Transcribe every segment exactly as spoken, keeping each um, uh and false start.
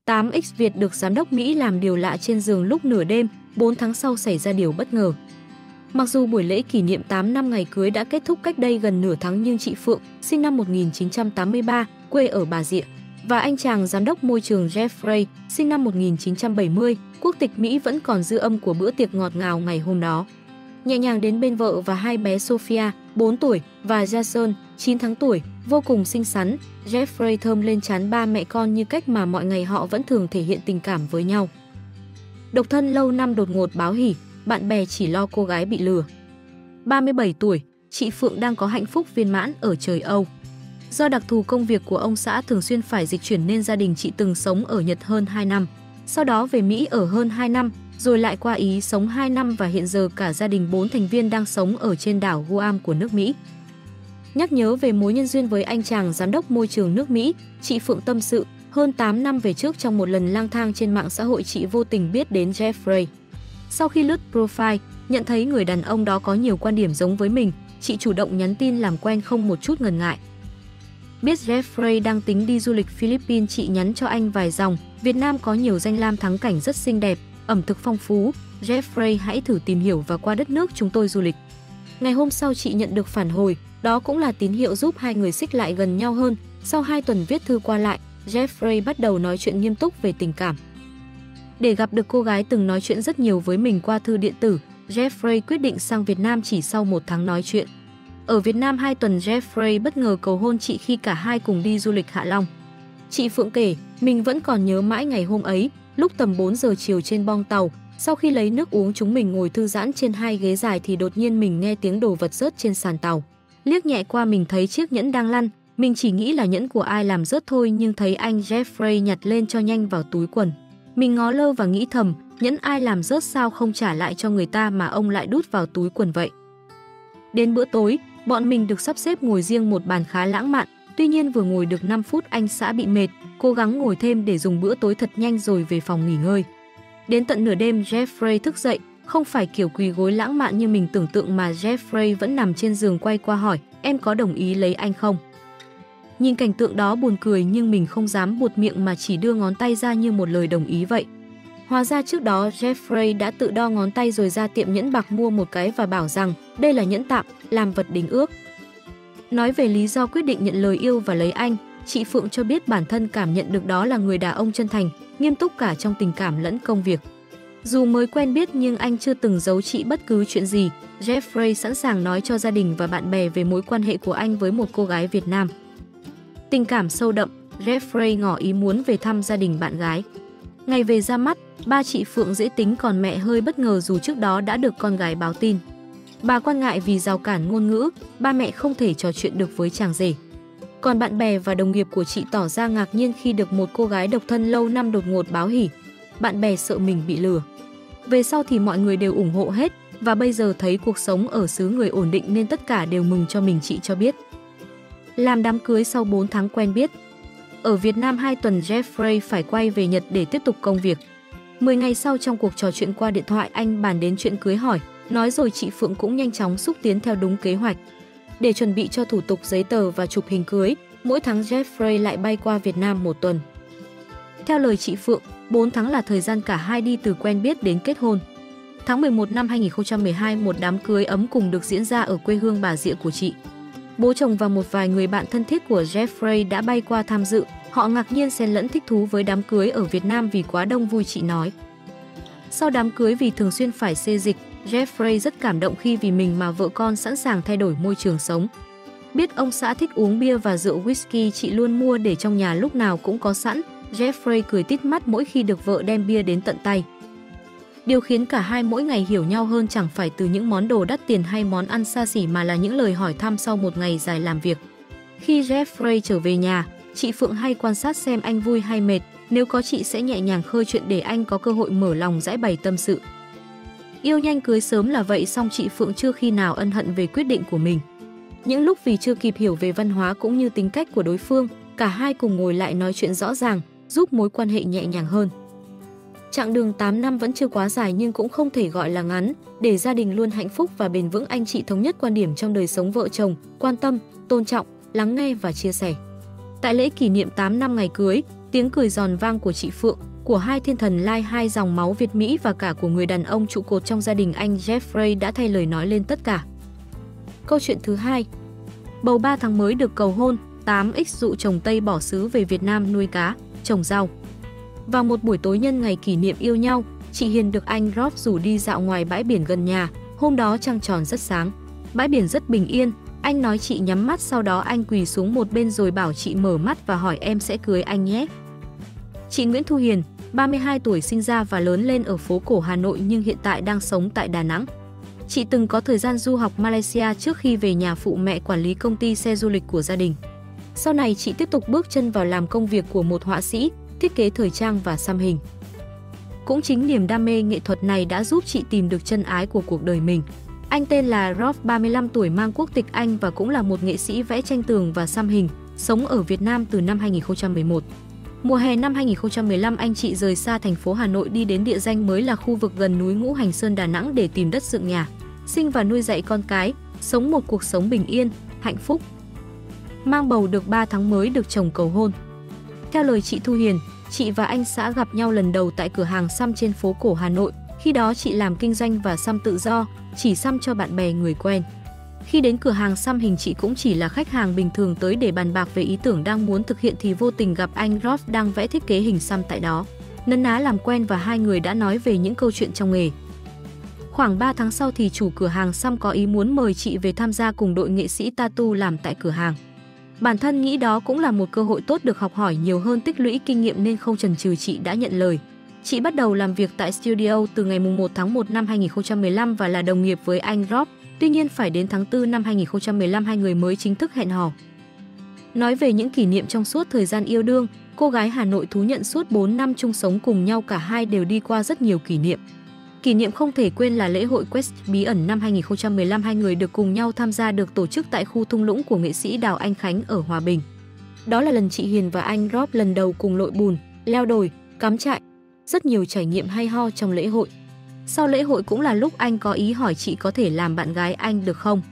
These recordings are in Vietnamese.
tám x Việt được giám đốc Mỹ làm điều lạ trên giường lúc nửa đêm, bốn tháng sau xảy ra điều bất ngờ. Mặc dù buổi lễ kỷ niệm tám năm ngày cưới đã kết thúc cách đây gần nửa tháng nhưng chị Phượng, sinh năm một nghìn chín trăm tám mươi ba, quê ở Bà Rịa, và anh chàng giám đốc môi trường Jeffrey, sinh năm một nghìn chín trăm bảy mươi, quốc tịch Mỹ vẫn còn dư âm của bữa tiệc ngọt ngào ngày hôm đó. Nhẹ nhàng đến bên vợ và hai bé Sophia, bốn tuổi, và Jason, chín tháng tuổi, vô cùng xinh xắn, Jeffrey thơm lên trán ba mẹ con như cách mà mọi ngày họ vẫn thường thể hiện tình cảm với nhau. Độc thân lâu năm đột ngột báo hỉ, bạn bè chỉ lo cô gái bị lừa. ba mươi bảy tuổi, chị Phượng đang có hạnh phúc viên mãn ở trời Âu. Do đặc thù công việc của ông xã thường xuyên phải dịch chuyển nên gia đình chị từng sống ở Nhật hơn hai năm. Sau đó về Mỹ ở hơn hai năm, rồi lại qua Ý sống hai năm và hiện giờ cả gia đình bốn thành viên đang sống ở trên đảo Guam của nước Mỹ. Nhắc nhớ về mối nhân duyên với anh chàng giám đốc môi trường nước Mỹ, chị Phượng tâm sự, hơn tám năm về trước trong một lần lang thang trên mạng xã hội chị vô tình biết đến Jeffrey. Sau khi lướt profile, nhận thấy người đàn ông đó có nhiều quan điểm giống với mình, chị chủ động nhắn tin làm quen không một chút ngần ngại. Biết Jeffrey đang tính đi du lịch Philippines, chị nhắn cho anh vài dòng, Việt Nam có nhiều danh lam thắng cảnh rất xinh đẹp, ẩm thực phong phú, Jeffrey hãy thử tìm hiểu và qua đất nước chúng tôi du lịch. Ngày hôm sau chị nhận được phản hồi, đó cũng là tín hiệu giúp hai người xích lại gần nhau hơn. Sau hai tuần viết thư qua lại, Jeffrey bắt đầu nói chuyện nghiêm túc về tình cảm. Để gặp được cô gái từng nói chuyện rất nhiều với mình qua thư điện tử, Jeffrey quyết định sang Việt Nam chỉ sau một tháng nói chuyện. Ở Việt Nam hai tuần, Jeffrey bất ngờ cầu hôn chị khi cả hai cùng đi du lịch Hạ Long. Chị Phượng kể, mình vẫn còn nhớ mãi ngày hôm ấy, lúc tầm bốn giờ chiều trên bong tàu, sau khi lấy nước uống chúng mình ngồi thư giãn trên hai ghế dài thì đột nhiên mình nghe tiếng đồ vật rớt trên sàn tàu. Liếc nhẹ qua mình thấy chiếc nhẫn đang lăn, mình chỉ nghĩ là nhẫn của ai làm rớt thôi nhưng thấy anh Jeffrey nhặt lên cho nhanh vào túi quần. Mình ngó lơ và nghĩ thầm, nhẫn ai làm rớt sao không trả lại cho người ta mà ông lại đút vào túi quần vậy. Đến bữa tối, bọn mình được sắp xếp ngồi riêng một bàn khá lãng mạn, tuy nhiên vừa ngồi được năm phút anh xã bị mệt, cố gắng ngồi thêm để dùng bữa tối thật nhanh rồi về phòng nghỉ ngơi. Đến tận nửa đêm Jeffrey thức dậy, không phải kiểu quỳ gối lãng mạn như mình tưởng tượng mà Jeffrey vẫn nằm trên giường quay qua hỏi, em có đồng ý lấy anh không? Nhìn cảnh tượng đó buồn cười nhưng mình không dám buột miệng mà chỉ đưa ngón tay ra như một lời đồng ý vậy. Hóa ra trước đó Jeffrey đã tự đo ngón tay rồi ra tiệm nhẫn bạc mua một cái và bảo rằng đây là nhẫn tạm, làm vật đính ước. Nói về lý do quyết định nhận lời yêu và lấy anh, chị Phượng cho biết bản thân cảm nhận được đó là người đàn ông chân thành, nghiêm túc cả trong tình cảm lẫn công việc. Dù mới quen biết nhưng anh chưa từng giấu chị bất cứ chuyện gì, Jeffrey sẵn sàng nói cho gia đình và bạn bè về mối quan hệ của anh với một cô gái Việt Nam. Tình cảm sâu đậm, Jeffrey ngỏ ý muốn về thăm gia đình bạn gái. Ngày về ra mắt, ba chị Phượng dễ tính còn mẹ hơi bất ngờ dù trước đó đã được con gái báo tin. Bà quan ngại vì rào cản ngôn ngữ, ba mẹ không thể trò chuyện được với chàng rể. Còn bạn bè và đồng nghiệp của chị tỏ ra ngạc nhiên khi được một cô gái độc thân lâu năm đột ngột báo hỉ. Bạn bè sợ mình bị lừa. Về sau thì mọi người đều ủng hộ hết và bây giờ thấy cuộc sống ở xứ người ổn định nên tất cả đều mừng cho mình, chị cho biết. Làm đám cưới sau bốn tháng quen biết. Ở Việt Nam hai tuần Jeffrey phải quay về Nhật để tiếp tục công việc. mười ngày sau trong cuộc trò chuyện qua điện thoại anh bàn đến chuyện cưới hỏi, nói rồi chị Phượng cũng nhanh chóng xúc tiến theo đúng kế hoạch. Để chuẩn bị cho thủ tục giấy tờ và chụp hình cưới, mỗi tháng Jeffrey lại bay qua Việt Nam một tuần. Theo lời chị Phượng, bốn tháng là thời gian cả hai đi từ quen biết đến kết hôn. Tháng mười một năm hai nghìn không trăm mười hai, một đám cưới ấm cùng được diễn ra ở quê hương Bà Rịa của chị. Bố chồng và một vài người bạn thân thiết của Jeffrey đã bay qua tham dự. Họ ngạc nhiên xen lẫn thích thú với đám cưới ở Việt Nam vì quá đông vui, chị nói. Sau đám cưới vì thường xuyên phải xê dịch, Jeffrey rất cảm động khi vì mình mà vợ con sẵn sàng thay đổi môi trường sống. Biết ông xã thích uống bia và rượu whisky, chị luôn mua để trong nhà lúc nào cũng có sẵn. Jeffrey cười tít mắt mỗi khi được vợ đem bia đến tận tay. Điều khiến cả hai mỗi ngày hiểu nhau hơn chẳng phải từ những món đồ đắt tiền hay món ăn xa xỉ mà là những lời hỏi thăm sau một ngày dài làm việc. Khi Jeffrey trở về nhà, chị Phượng hay quan sát xem anh vui hay mệt, nếu có chị sẽ nhẹ nhàng khơi chuyện để anh có cơ hội mở lòng giãi bày tâm sự. Yêu nhanh cưới sớm là vậy, song chị Phượng chưa khi nào ân hận về quyết định của mình. Những lúc vì chưa kịp hiểu về văn hóa cũng như tính cách của đối phương, cả hai cùng ngồi lại nói chuyện rõ ràng, giúp mối quan hệ nhẹ nhàng hơn. Chặng đường tám năm vẫn chưa quá dài nhưng cũng không thể gọi là ngắn, để gia đình luôn hạnh phúc và bền vững anh chị thống nhất quan điểm trong đời sống vợ chồng, quan tâm, tôn trọng, lắng nghe và chia sẻ. Tại lễ kỷ niệm tám năm ngày cưới, Tiếng cười giòn vang của chị Phượng, của hai thiên thần lai hai dòng máu Việt Mỹ và cả của người đàn ông trụ cột trong gia đình anh Jeffrey đã thay lời nói lên tất cả. Câu chuyện thứ hai. Bầu ba tháng mới được cầu hôn, tám x dụ chồng Tây bỏ xứ về Việt Nam nuôi cá, trồng rau. Vào một buổi tối nhân ngày kỷ niệm yêu nhau, chị Hiền được anh Rob rủ đi dạo ngoài bãi biển gần nhà. Hôm đó trăng tròn rất sáng, bãi biển rất bình yên. Anh nói chị nhắm mắt, sau đó anh quỳ xuống một bên rồi bảo chị mở mắt và hỏi em sẽ cưới anh nhé. Chị Nguyễn Thu Hiền, ba mươi hai tuổi, sinh ra và lớn lên ở phố cổ Hà Nội nhưng hiện tại đang sống tại Đà Nẵng. Chị từng có thời gian du học Malaysia trước khi về nhà phụ mẹ quản lý công ty xe du lịch của gia đình. Sau này chị tiếp tục bước chân vào làm công việc của một họa sĩ, thiết kế thời trang và xăm hình. Cũng chính niềm đam mê nghệ thuật này đã giúp chị tìm được chân ái của cuộc đời mình. Anh tên là Rob, ba mươi lăm tuổi, mang quốc tịch Anh và cũng là một nghệ sĩ vẽ tranh tường và xăm hình, sống ở Việt Nam từ năm hai nghìn không trăm mười một. Mùa hè năm hai nghìn không trăm mười lăm, anh chị rời xa thành phố Hà Nội đi đến địa danh mới là khu vực gần núi Ngũ Hành Sơn, Đà Nẵng để tìm đất dựng nhà, sinh và nuôi dạy con cái, sống một cuộc sống bình yên, hạnh phúc. Mang bầu được ba tháng mới được chồng cầu hôn. Theo lời chị Thu Hiền, chị và anh xã gặp nhau lần đầu tại cửa hàng xăm trên phố cổ Hà Nội. Khi đó chị làm kinh doanh và xăm tự do, chỉ xăm cho bạn bè người quen. Khi đến cửa hàng xăm hình, chị cũng chỉ là khách hàng bình thường tới để bàn bạc về ý tưởng đang muốn thực hiện thì vô tình gặp anh Rob đang vẽ thiết kế hình xăm tại đó. Nấn ná làm quen và hai người đã nói về những câu chuyện trong nghề. Khoảng ba tháng sau thì chủ cửa hàng xăm có ý muốn mời chị về tham gia cùng đội nghệ sĩ tattoo làm tại cửa hàng. Bản thân nghĩ đó cũng là một cơ hội tốt được học hỏi nhiều hơn, tích lũy kinh nghiệm nên không chần chừ chị đã nhận lời. Chị bắt đầu làm việc tại studio từ ngày một tháng một năm hai nghìn không trăm mười lăm và là đồng nghiệp với anh Rob. Tuy nhiên phải đến tháng tư năm hai nghìn không trăm mười lăm hai người mới chính thức hẹn hò. Nói về những kỷ niệm trong suốt thời gian yêu đương, cô gái Hà Nội thú nhận suốt bốn năm chung sống cùng nhau cả hai đều đi qua rất nhiều kỷ niệm. Kỷ niệm không thể quên là lễ hội Quest bí ẩn năm hai nghìn không trăm mười lăm hai người được cùng nhau tham gia, được tổ chức tại khu thung lũng của nghệ sĩ Đào Anh Khánh ở Hòa Bình. Đó là lần chị Hiền và anh Rob lần đầu cùng lội bùn, leo đồi, cắm trại. Rất nhiều trải nghiệm hay ho trong lễ hội. Sau lễ hội cũng là lúc anh có ý hỏi chị có thể làm bạn gái anh được không.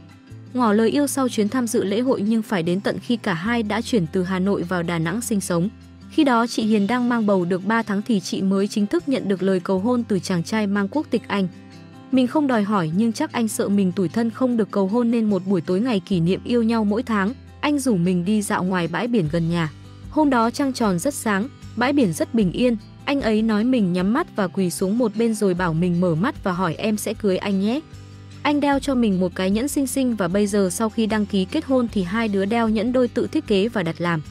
Ngỏ lời yêu sau chuyến tham dự lễ hội nhưng phải đến tận khi cả hai đã chuyển từ Hà Nội vào Đà Nẵng sinh sống. Khi đó chị Hiền đang mang bầu được ba tháng thì chị mới chính thức nhận được lời cầu hôn từ chàng trai mang quốc tịch Anh. Mình không đòi hỏi nhưng chắc anh sợ mình tủi thân không được cầu hôn nên một buổi tối ngày kỷ niệm yêu nhau mỗi tháng, anh rủ mình đi dạo ngoài bãi biển gần nhà. Hôm đó trăng tròn rất sáng, bãi biển rất bình yên. Anh ấy nói mình nhắm mắt và quỳ xuống một bên rồi bảo mình mở mắt và hỏi em sẽ cưới anh nhé. Anh đeo cho mình một cái nhẫn xinh xinh và bây giờ sau khi đăng ký kết hôn thì hai đứa đeo nhẫn đôi tự thiết kế và đặt làm.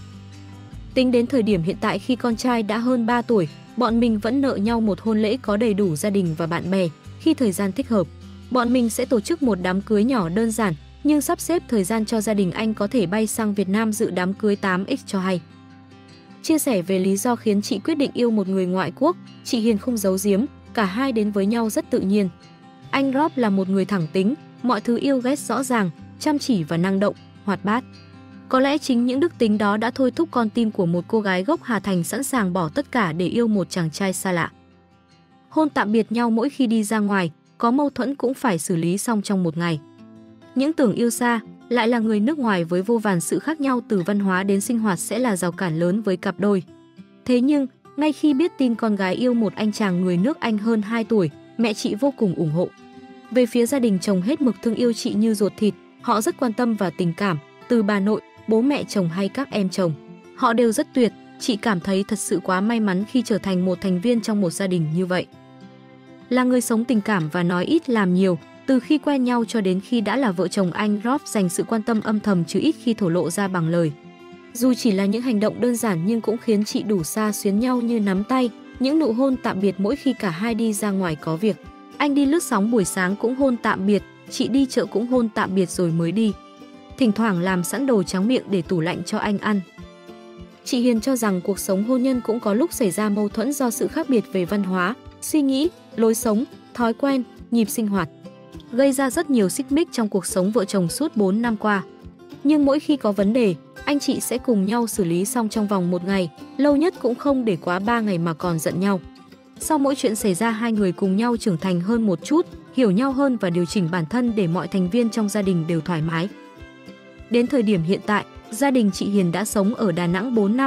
Tính đến thời điểm hiện tại khi con trai đã hơn ba tuổi, bọn mình vẫn nợ nhau một hôn lễ có đầy đủ gia đình và bạn bè. Khi thời gian thích hợp, bọn mình sẽ tổ chức một đám cưới nhỏ đơn giản nhưng sắp xếp thời gian cho gia đình anh có thể bay sang Việt Nam dự đám cưới tám x cho hay. Chia sẻ về lý do khiến chị quyết định yêu một người ngoại quốc, chị Hiền không giấu giếm, cả hai đến với nhau rất tự nhiên. Anh Rob là một người thẳng tính, mọi thứ yêu ghét rõ ràng, chăm chỉ và năng động, hoạt bát. Có lẽ chính những đức tính đó đã thôi thúc con tim của một cô gái gốc Hà Thành sẵn sàng bỏ tất cả để yêu một chàng trai xa lạ. Hôn tạm biệt nhau mỗi khi đi ra ngoài, có mâu thuẫn cũng phải xử lý xong trong một ngày. Những tưởng yêu xa, lại là người nước ngoài với vô vàn sự khác nhau từ văn hóa đến sinh hoạt sẽ là rào cản lớn với cặp đôi. Thế nhưng, ngay khi biết tin con gái yêu một anh chàng người nước Anh hơn hai tuổi, mẹ chị vô cùng ủng hộ. Về phía gia đình chồng hết mực thương yêu chị như ruột thịt, họ rất quan tâm và tình cảm, từ bà nội, bố mẹ chồng hay các em chồng. Họ đều rất tuyệt, chị cảm thấy thật sự quá may mắn khi trở thành một thành viên trong một gia đình như vậy. Là người sống tình cảm và nói ít làm nhiều, từ khi quen nhau cho đến khi đã là vợ chồng, anh Rob dành sự quan tâm âm thầm chứ ít khi thổ lộ ra bằng lời. Dù chỉ là những hành động đơn giản nhưng cũng khiến chị đủ xa xuyến nhau như nắm tay, những nụ hôn tạm biệt mỗi khi cả hai đi ra ngoài có việc. Anh đi lướt sóng buổi sáng cũng hôn tạm biệt, chị đi chợ cũng hôn tạm biệt rồi mới đi. Thỉnh thoảng làm sẵn đồ tráng miệng để tủ lạnh cho anh ăn. Chị Hiền cho rằng cuộc sống hôn nhân cũng có lúc xảy ra mâu thuẫn do sự khác biệt về văn hóa, suy nghĩ, lối sống, thói quen, nhịp sinh hoạt, gây ra rất nhiều xích mích trong cuộc sống vợ chồng suốt bốn năm qua. Nhưng mỗi khi có vấn đề, anh chị sẽ cùng nhau xử lý xong trong vòng một ngày, lâu nhất cũng không để quá ba ngày mà còn giận nhau. Sau mỗi chuyện xảy ra, hai người cùng nhau trưởng thành hơn một chút, hiểu nhau hơn và điều chỉnh bản thân để mọi thành viên trong gia đình đều thoải mái. Đến thời điểm hiện tại, gia đình chị Hiền đã sống ở Đà Nẵng bốn năm,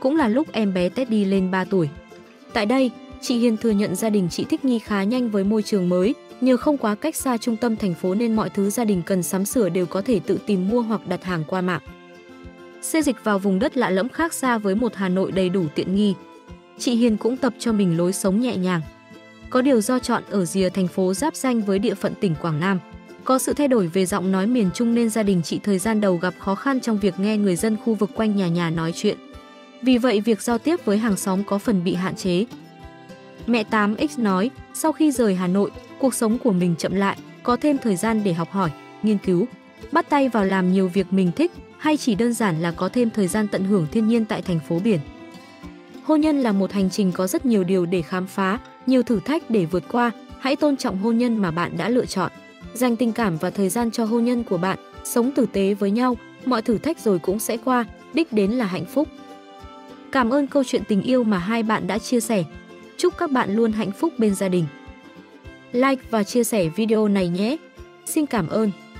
cũng là lúc em bé Teddy lên ba tuổi. Tại đây, chị Hiền thừa nhận gia đình chị thích nghi khá nhanh với môi trường mới, nhờ không quá cách xa trung tâm thành phố nên mọi thứ gia đình cần sắm sửa đều có thể tự tìm mua hoặc đặt hàng qua mạng. Xê dịch vào vùng đất lạ lẫm khác xa với một Hà Nội đầy đủ tiện nghi. Chị Hiền cũng tập cho mình lối sống nhẹ nhàng. Có điều do chọn ở rìa thành phố giáp ranh với địa phận tỉnh Quảng Nam, có sự thay đổi về giọng nói miền Trung nên gia đình chị thời gian đầu gặp khó khăn trong việc nghe người dân khu vực quanh nhà nhà nói chuyện. Vì vậy việc giao tiếp với hàng xóm có phần bị hạn chế. Mẹ tám x nói, sau khi rời Hà Nội, cuộc sống của mình chậm lại, có thêm thời gian để học hỏi, nghiên cứu, bắt tay vào làm nhiều việc mình thích, hay chỉ đơn giản là có thêm thời gian tận hưởng thiên nhiên tại thành phố biển. Hôn nhân là một hành trình có rất nhiều điều để khám phá, nhiều thử thách để vượt qua. Hãy tôn trọng hôn nhân mà bạn đã lựa chọn. Dành tình cảm và thời gian cho hôn nhân của bạn, sống tử tế với nhau, mọi thử thách rồi cũng sẽ qua, đích đến là hạnh phúc. Cảm ơn câu chuyện tình yêu mà hai bạn đã chia sẻ. Chúc các bạn luôn hạnh phúc bên gia đình. Like và chia sẻ video này nhé. Xin cảm ơn.